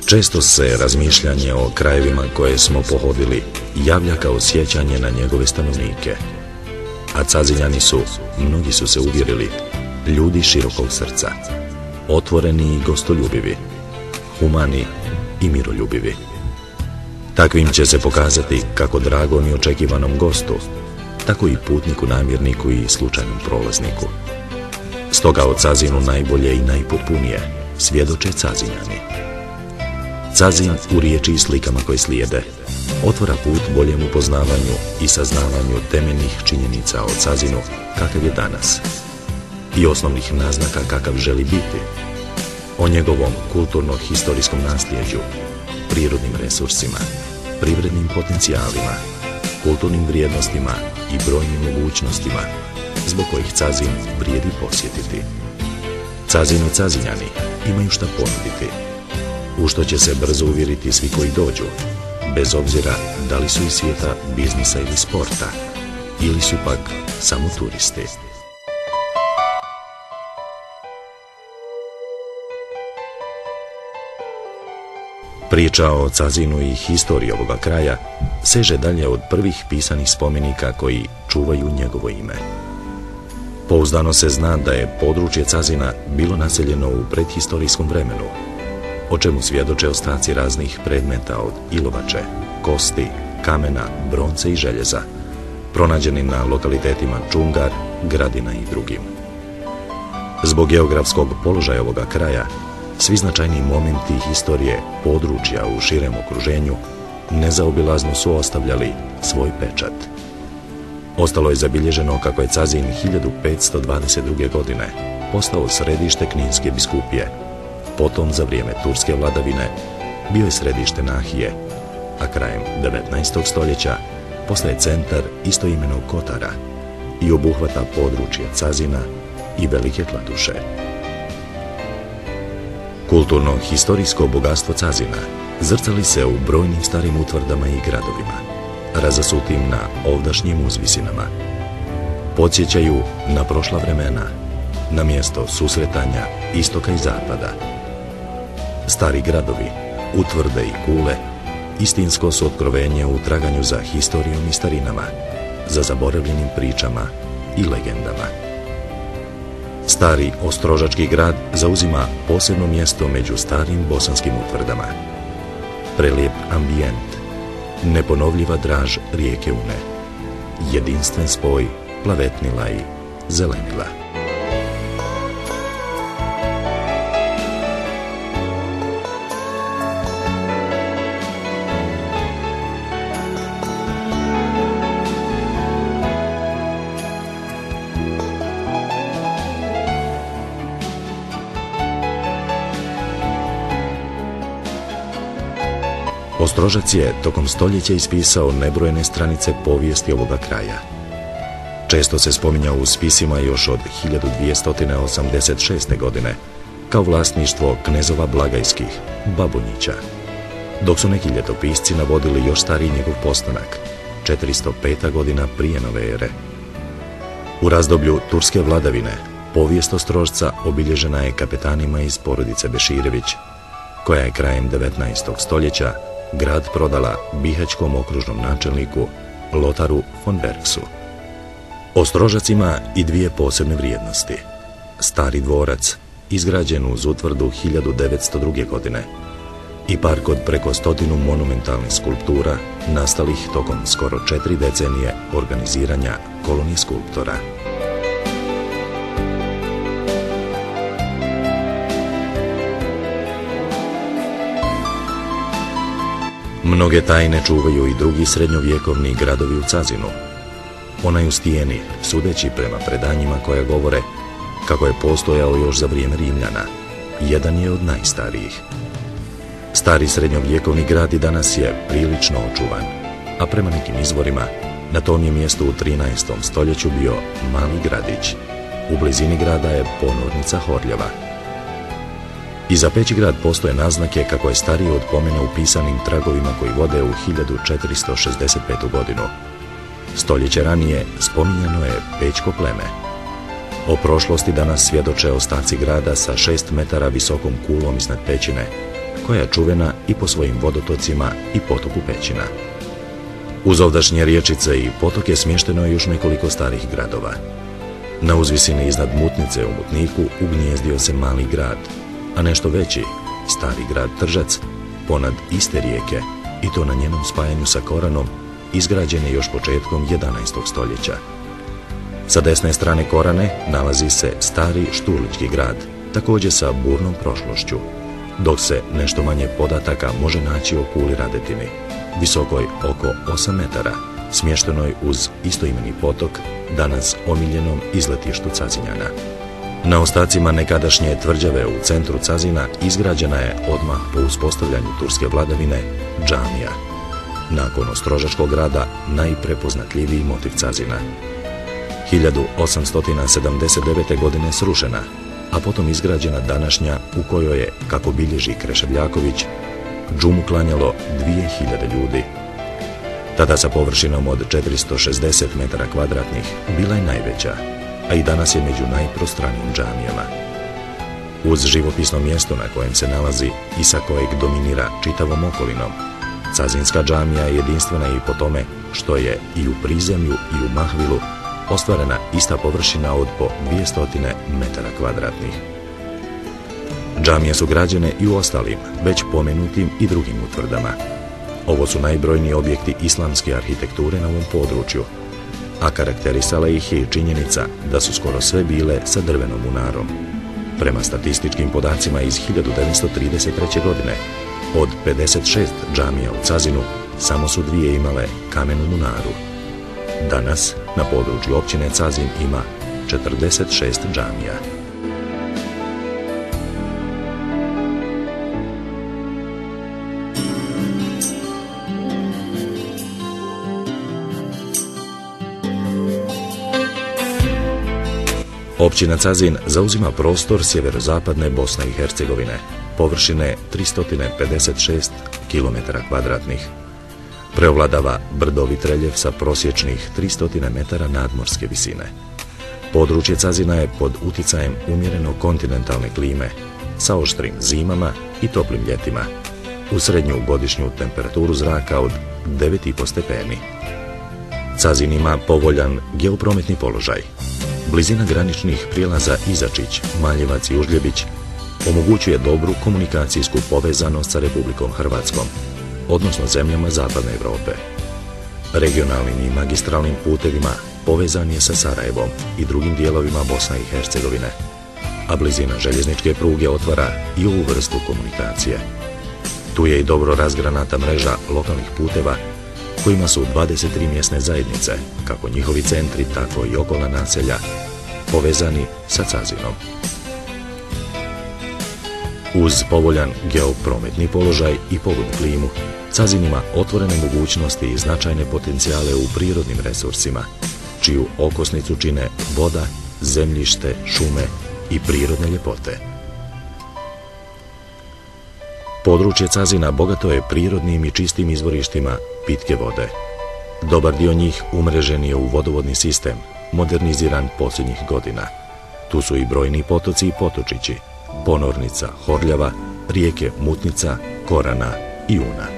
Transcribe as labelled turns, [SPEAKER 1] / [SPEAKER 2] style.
[SPEAKER 1] Često se razmišljanje o krajevima koje smo pohodili javlja kao sjećanje na njegove stanovnike. A Cazinjani su, mnogi su se uvjerili, ljudi širokog srca, otvoreni i gostoljubivi, humani i miroljubivi. Takvim će se pokazati kako dragom i očekivanom gostu, tako i putniku, namirniku i slučajnom prolazniku. Stoga o Cazinu najbolje i najpotpunije svjedoče Cazinjani. Cazin u riječi i slikama koje slijede otvara put boljem upoznavanju i saznavanju temeljnih činjenica o Cazinu kakav je danas i osnovnih naznaka kakav želi biti, o njegovom kulturno-historijskom nasljeđu, prirodnim resursima, privrednim potencijalima, kulturnim vrijednostima i brojnim mogućnostima zbog kojih Cazin vrijedi posjetiti. Cazin i Cazinjani imaju šta ponuditi, u što će se brzo uvjeriti svi koji dođu, bez obzira da li su iz svijeta biznisa ili sporta, ili su pak samo turisti. Priča o Cazinu i historiji ovoga kraja seže dalje od prvih pisanih spomenika koji čuvaju njegovo ime. Pouzdano se zna da je područje Cazina bilo naseljeno u predhistorijskom vremenu, o čemu svjedoče ostaci raznih predmeta od ilovače, kosti, kamena, bronce i željeza, pronađeni na lokalitetima Čungar, Gradina i drugim. Zbog geografskog položaja ovoga kraja, svi značajni momenti historije područja u širem okruženju nezaobilazno su ostavljali svoj pečat. Ostalo je zabilježeno kako je Cazin 1522. godine postao središte Kninske biskupije. Potom, za vrijeme turske vladavine, bio je središte Nahije, a krajem 19. stoljeća postaje centar istoimenog Kotara i obuhvata područje Cazina i Velike Kladuše. Kulturno-historijsko bogatstvo Cazina zrcali se u brojnim starim utvrdama i gradovima, razasutim na ovdašnjim uzvisinama. Podsjećaju na prošla vremena, na mjesto susretanja istoka i zapada. Stari gradovi, utvrde i kule, istinsko su otkrovenje u traganju za historijom i starinama, za zaboravljenim pričama i legendama. Stari ostrožački grad zauzima posebno mjesto među starim bosanskim utvrdama. Prelijep ambijent, neponovljiva draž rijeke Une, jedinstven spoj plavetnila i zelenila. Ostrožac je tokom stoljeća ispisao nebrojene stranice povijesti ovoga kraja. Često se spominjao u spisima još od 1286. godine kao vlasništvo knezova Blagajskih, Babunjića, dok su neki ljetopisci navodili još stariji njegov postanak, 405. godina prije nove ere. U razdoblju turske vladavine povijest Ostrožca obilježena je kapetanima iz porodice Beširević, koja je krajem 19. stoljeća grad prodala bihaćkom okružnom načelniku Lotaru von Bergsu. Ostrožac ima i dvije posebne vrijednosti. Stari dvorac, izgrađen uz utvrdu 1902. godine, i park od preko 100 monumentalnih skulptura nastalih tokom skoro 4 decenije organiziranja kolonije skulptora. Mnoge tajne čuvaju i drugi srednjovjekovni gradovi u Cazinu. Onaj u Stijeni, sudeći prema predanjima koja govore kako je postojao još za vrijeme Rimljana, jedan je od najstarijih. Stari srednjovjekovni grad i danas je prilično očuvan, a prema nekim izvorima na tom je mjestu u 13. stoljeću bio mali gradić. U blizini grada je ponornica Horljeva. I za Pećigrad postoje naznake kako je stariji od pomena u pisanim tragovima koji vode u 1465. godinu. Stoljeće ranije spominjano je Pećko pleme. O prošlosti danas svjedoče ostaci grada sa 6 metara visokom kulom iznad pećine, koja je čuvena i po svojim vodotocima i potoku Pećina. Uz ovdašnje riječice i potoke smješteno je još nekoliko starih gradova. Na uzvisini iznad Mutnice u Mutniku ugnjezdio se mali grad, a nešto veći, stari grad Tržac, ponad iste rijeke, i to na njenom spajanju sa Koranom, izgrađen je još početkom 11. stoljeća. Sa desne strane Korane nalazi se stari Šturlički grad, također sa burnom prošlošću, dok se nešto manje podataka može naći o Kuli Radetini, visokoj oko 8 metara, smještenoj uz istoimeni potok, danas omiljenom izletištu Cazinjana. Na ostacima nekadašnje tvrđave u centru Cazina izgrađena je odmah po uspostavljanju turske vladavine džamija. Nakon Ostrožačkog rada najprepoznatljiviji motiv Cazina. 1879. godine srušena, a potom izgrađena današnja u kojoj je, kako bilježi Kreševljaković, džumu klanjalo 2000 ljudi. Tada sa površinom od 460 metara kvadratnih bila je najveća, a i danas je među najprostranijim džamijama. Uz živopisno mjesto na kojem se nalazi i sa kojeg dominira čitavom okolinom, Cazinska džamija je jedinstvena i po tome što je i u prizemlju i u mahvilu ostvarena ista površina od po 200 metara kvadratnih. Džamije su građene i u ostalim, već pomenutim i drugim utvrdama. Ovo su najbrojniji objekti islamske arhitekture na ovom području, a karakterisala ih je i činjenica da su skoro sve bile sa drvenom munarom. Prema statističkim podacima iz 1933. godine, od 56 džamija u Cazinu, samo su 2 imale kamenu munaru. Danas, na području općine Cazin ima 46 džamija. Općina Cazin zauzima prostor sjeverozapadne Bosne i Hercegovine, površine 356 km². Preovladava brdovit reljef sa prosječnih 300 metara nadmorske visine. Područje Cazina je pod uticajem umjereno kontinentalne klime, sa oštrim zimama i toplim ljetima, u srednju godišnju temperaturu zraka od 9,5 stepeni. Cazin ima povoljan geoprometni položaj. Blizina graničnih prijelaza Izačić, Maljevac i Užljebić omogućuje dobru komunikacijsku povezanost sa Republikom Hrvatskom, odnosno zemljama Zapadne Europe. Regionalnim i magistralnim putevima povezan je sa Sarajevom i drugim dijelovima Bosne i Hercegovine, a blizina željezničke pruge otvara i ovu vrstu komunikacije. Tu je i dobro razgranata mreža lokalnih puteva kojima su 23 mjesne zajednice, kako njihovi centri, tako i okolna naselja, povezani sa Cazinom. Uz povoljan geoprometni položaj i pogodnu klimu, Cazin ima otvorene mogućnosti i značajne potencijale u prirodnim resursima, čiju okosnicu čine voda, zemljište, šume i prirodne ljepote. Područje Cazina bogato je prirodnim i čistim izvorištima pitke vode. Dobar dio njih umrežen je u vodovodni sistem, moderniziran posljednjih godina. Tu su i brojni potoci i potočići, Ponornica, Horljava, rijeke Mutnica, Korana i Una.